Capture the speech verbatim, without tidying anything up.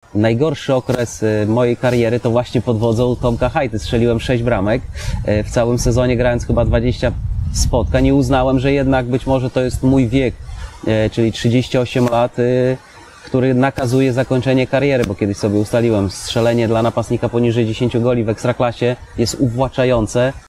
najgorszy okres mojej kariery to właśnie pod wodzą Tomka Hajty. Strzeliłem sześć bramek. W całym sezonie grając chyba dwadzieścia spotkań i uznałem, że jednak być może to jest mój wiek, czyli trzydzieści osiem lat, który nakazuje zakończenie kariery, bo kiedyś sobie ustaliłem, strzelenie dla napastnika poniżej dziesięciu goli w Ekstraklasie jest uwłaczające.